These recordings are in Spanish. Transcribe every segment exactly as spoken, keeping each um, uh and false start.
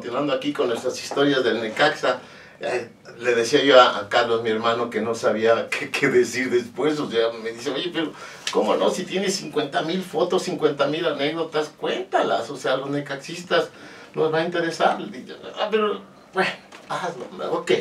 continuando aquí con nuestras historias del Necaxa, eh, le decía yo a, a Carlos, mi hermano, que no sabía qué, qué decir después. O sea, me dice, oye, pero ¿cómo no? Si tienes cincuenta mil fotos, cincuenta mil anécdotas, cuéntalas. O sea, a los necaxistas nos va a interesar. Digo, ah, pero, bueno, hazlo, ok.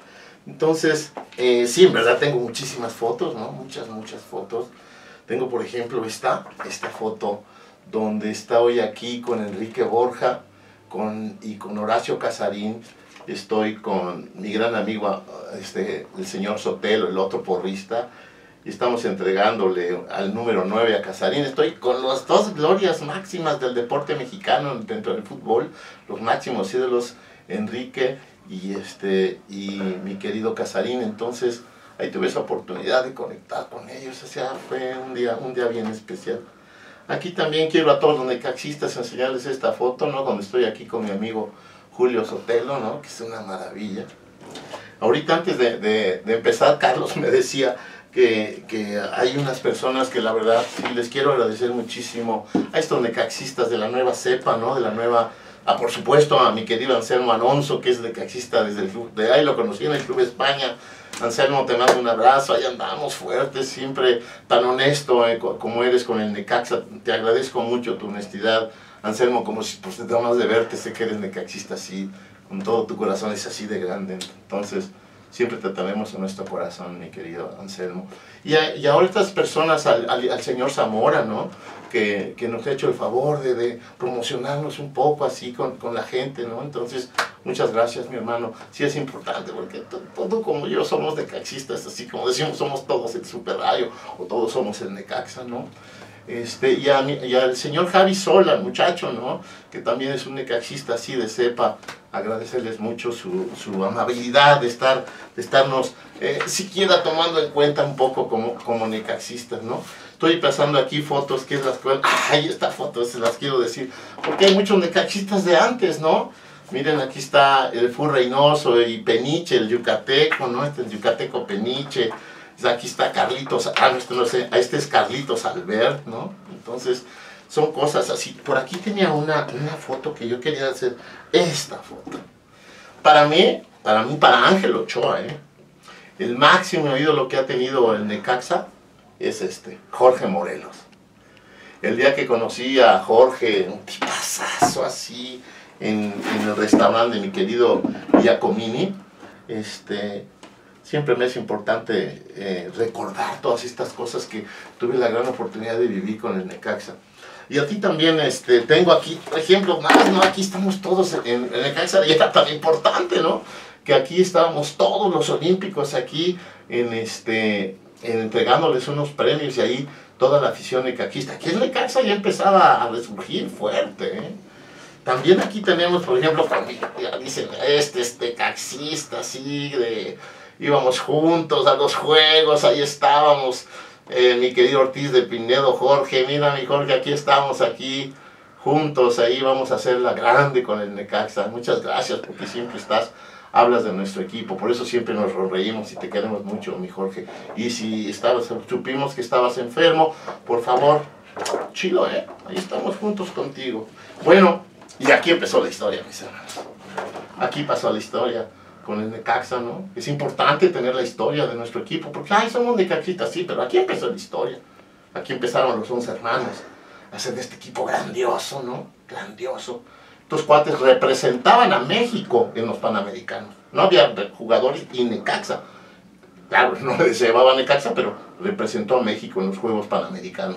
Entonces, eh, sí, en verdad tengo muchísimas fotos, ¿no? Muchas, muchas fotos. Tengo, por ejemplo, esta, esta foto donde está hoy aquí con Enrique Borja con, y con Horacio Casarín. Estoy con mi gran amigo, este, el señor Sotelo, el otro porrista, y estamos entregándole al número nueve a Casarín. Estoy con las dos glorias máximas del deporte mexicano dentro del fútbol, los máximos ídolos, Enrique y, este, y mi querido Casarín. Entonces, ahí tuve esa oportunidad de conectar con ellos. O sea, fue un día, un día bien especial. Aquí también quiero a todos los necaxistas enseñarles esta foto, ¿no? Donde estoy aquí con mi amigo Julio Sotelo, ¿no? Que es una maravilla. Ahorita antes de, de, de empezar, Carlos me decía que, que hay unas personas que la verdad sí les quiero agradecer muchísimo a estos necaxistas de la nueva cepa, ¿no? De la nueva, a, por supuesto a mi querido Anselmo Alonso, que es necaxista desde el club, de ahí lo conocí en el Club España. Anselmo, te mando un abrazo, ahí andamos fuertes, siempre tan honesto eh, como eres con el Necaxa. Te agradezco mucho tu honestidad, Anselmo, como si pues, nada más de verte, sé que eres necaxista así, con todo tu corazón es así de grande. Entonces, siempre te tenemos en nuestro corazón, mi querido Anselmo. Y, a, y ahora estas personas, al, al, al señor Zamora, ¿no? Que, que nos ha hecho el favor de, de promocionarnos un poco así con, con la gente, ¿no? Entonces, muchas gracias, mi hermano. Sí es importante, porque todo como yo somos necaxistas, así como decimos, somos todos el Super Rayo, o todos somos el Necaxa, ¿no? Este, y, a mi, y al señor Javi Sola, el muchacho, ¿no? Que también es un necaxista así de cepa, agradecerles mucho su, su amabilidad de, estar, de estarnos eh, siquiera tomando en cuenta un poco como, como necaxistas, ¿no? Estoy pasando aquí fotos, que es las cuales, ¡ay, esta foto! Se las quiero decir, porque hay muchos necaxistas de antes, ¿no? Miren, aquí está el Fu Reynoso y Peniche, el yucateco, ¿no? Este es el yucateco Peniche. Aquí está Carlitos, ah, no, este no sé, este es Carlitos Albert, ¿no? Entonces, son cosas así. Por aquí tenía una, una foto que yo quería hacer, esta foto. Para mí, para mí, para Ángel Ochoa, ¿eh? El máximo ídolo que ha tenido el Necaxa es este, Jorge Morelos. El día que conocí a Jorge, un tipazazo así, en, en el restaurante de mi querido Giacomini, este... siempre me es importante eh, recordar todas estas cosas que tuve la gran oportunidad de vivir con el Necaxa. Y a ti también, este, tengo aquí ejemplos más, ¿no? Aquí estamos todos en el Necaxa, y era tan importante, ¿no? Que aquí estábamos todos los olímpicos aquí, en este, en entregándoles unos premios, y ahí toda la afición necaxista. Aquí el Necaxa ya empezaba a resurgir fuerte, ¿eh? También aquí tenemos, por ejemplo, cuando ya dicen, este es necaxista, así, de... íbamos juntos a los juegos, ahí estábamos, eh, mi querido Ortiz de Pinedo, Jorge, mira mi Jorge, aquí estamos, aquí, juntos, ahí vamos a hacerla grande con el Necaxa. Muchas gracias, porque siempre estás, hablas de nuestro equipo, por eso siempre nos reímos y te queremos mucho, mi Jorge. Y si estabas, supimos que estabas enfermo, por favor, chido, ¿eh? Ahí estamos juntos contigo. Bueno, y aquí empezó la historia, mis hermanos. Aquí pasó la historia con el Necaxa, ¿no? Es importante tener la historia de nuestro equipo, porque, ay, somos necaxistas, sí, pero aquí empezó la historia. Aquí empezaron los once hermanos a hacer de este equipo grandioso, ¿no? Grandioso. Estos cuates representaban a México en los Panamericanos. No había jugadores y Necaxa. Claro, no les llevaba Necaxa, pero representó a México en los Juegos Panamericanos.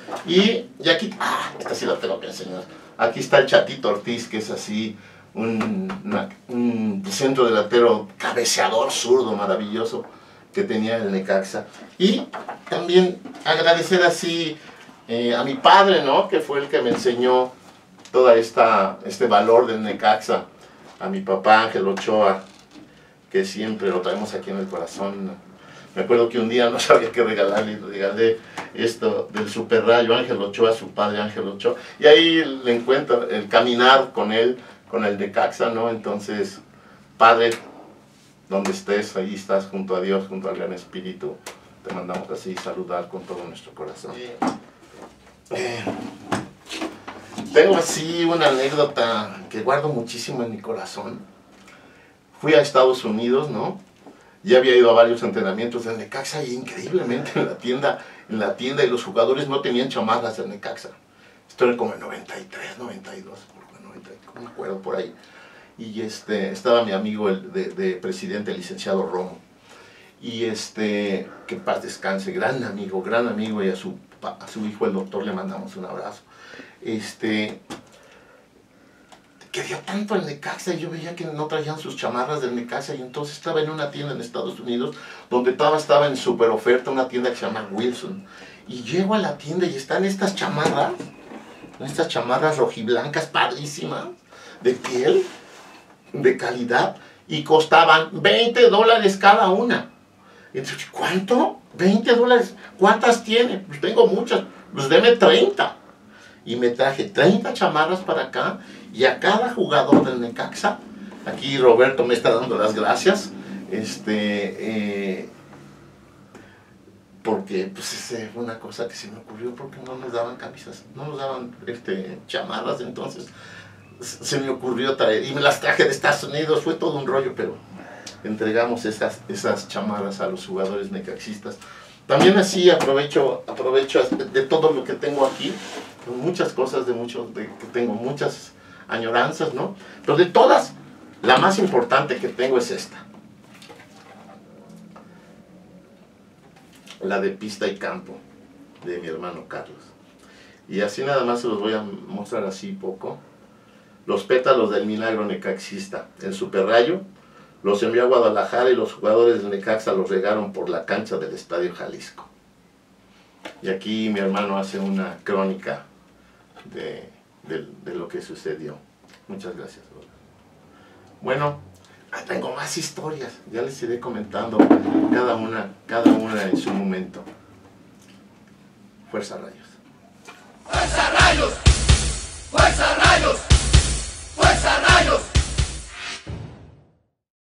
Y, y aquí, ah, esta sí la tengo que enseñar. Aquí está el Chatito Ortiz, que es así, Un, una, un centro delantero cabeceador zurdo maravilloso que tenía el Necaxa. Y también agradecer así eh, a mi padre, ¿no? Que fue el que me enseñó todo este valor del Necaxa. A mi papá Ángel Ochoa, que siempre lo traemos aquí en el corazón. Me acuerdo que un día no sabía qué regalarle, y le regalé esto del Super Rayo, Ángel Ochoa, su padre Ángel Ochoa. Y ahí le encuentro el caminar con él, con el Necaxa, ¿no? Entonces, Padre, donde estés, ahí estás junto a Dios, junto al Gran Espíritu. Te mandamos así saludar con todo nuestro corazón. Eh, Tengo así una anécdota que guardo muchísimo en mi corazón. Fui a Estados Unidos, ¿no? Ya había ido a varios entrenamientos del Necaxa y increíblemente en la tienda, en la tienda y los jugadores no tenían chamarras del Necaxa. Esto era como en noventa y tres, noventa y dos, noventa, no me acuerdo por ahí. Y este, estaba mi amigo el de, de presidente, el licenciado Romo. Y este, que paz descanse, gran amigo, gran amigo, y a su, a su hijo el doctor le mandamos un abrazo. Este, quería tanto el Necaxa y yo veía que no traían sus chamarras del Necaxa y entonces estaba en una tienda en Estados Unidos donde estaba, estaba en super oferta una tienda que se llama Wilson. Y llego a la tienda y están estas chamarras, estas chamarras rojiblancas padrísimas, de piel, de calidad, y costaban veinte dólares cada una. Entonces, ¿cuánto? veinte dólares. ¿Cuántas tiene? Pues tengo muchas. Pues deme treinta. Y me traje treinta chamarras para acá. Y a cada jugador del Necaxa, aquí Roberto me está dando las gracias. Este, eh, porque pues es una cosa que se me ocurrió porque no nos daban camisas, no nos daban este, chamarras. Entonces se me ocurrió traer. Y me las traje de Estados Unidos. Fue todo un rollo, pero entregamos esas, esas chamarras a los jugadores necaxistas. También así aprovecho, aprovecho de todo lo que tengo aquí, muchas cosas, de muchos, de, que tengo muchas añoranzas, ¿no? Pero de todas, la más importante que tengo es esta. La de pista y campo, de mi hermano Carlos. Y así nada más se los voy a mostrar así poco. Los pétalos del milagro necaxista, el Super Rayo. Los envió a Guadalajara y los jugadores de Necaxa los regaron por la cancha del Estadio Jalisco. Y aquí mi hermano hace una crónica de, de, de lo que sucedió. Muchas gracias. Bueno, tengo más historias. Ya les iré comentando cada una, cada una en su momento. Fuerza Rayos.